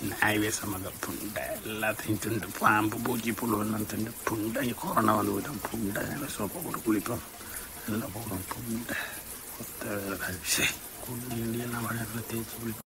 நாய்வே சம்மந்த புண்டை எல்லாத்தையும் திண்டு பாம்பு பூச்சி புழுவெல்லாம் திண்டு புண்டை கொரோனா வந்து போயிட்டோம் புண்டை சோப்பை போட்டு குளிப்போம் நல்லா போகணும் புண்டை கொத்த குள்ளி எல்லாம் வளர்ல தேய்ச்சி குளிப்போம்.